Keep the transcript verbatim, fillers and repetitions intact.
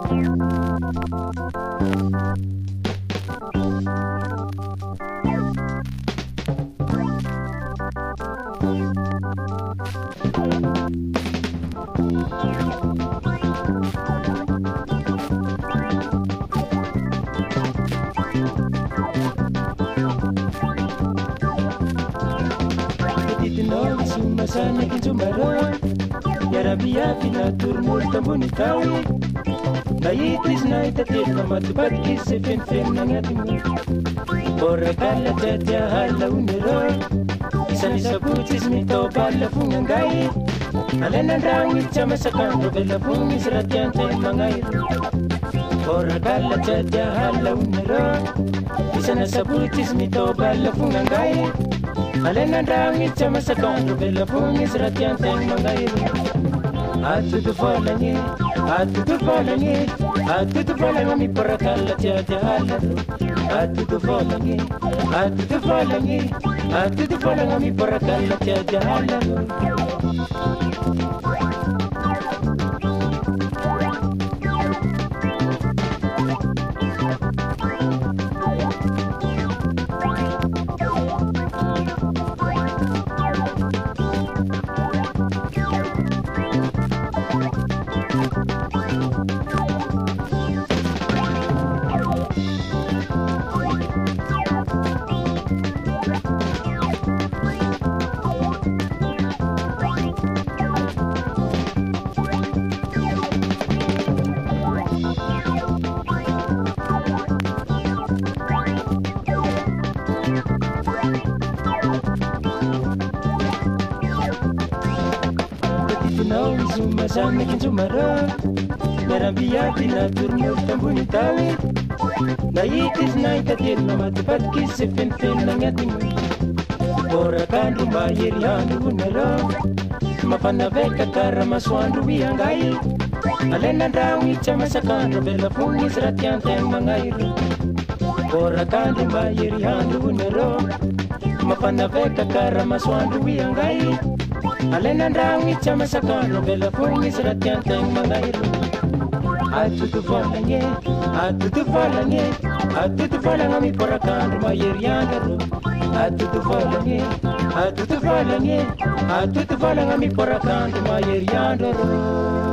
Sana kinjumaro Yarabia pina turmul tambuni tawi Naitis na itatil na matupagkis se fen fen na ngatimu Porakala jaja hala unero Isani sabutis mito bala fungangai Alena rangit sama sakando bela fungis ratiante mangairu Porakala jaja hala unero Isana sabutis mito bala fungangai Alena rangit sama sakando bela fungis ratiante mangairu Atu tu falanye, atu tu falanye, atu tu falanye porakala jaja hala Atu tu falanye, atu tu falanye, atu tu falanye porakala jaja hala Masana kinjumaro Narambia pina turmul tambuni tawi Naitis na itatil na matupagkis se fen fen na ngatimu Porakandu mayeriandu unero Mapanaveka kara maswandu wiangai Alena ndrawi chama sakandro bela fungis ratiante mangairu Porakandu mayeriandu unero Mapanaveka kara maswandu wiangai Alena ndrawi chama sakandro bela fungis ratiante mangairu Atu tu falanye, atu tu falanye, atu tu falanye porakandu mayeriandu Atu tu falanye, atu tu falanye, atu tu falanye porakandu mayeriandu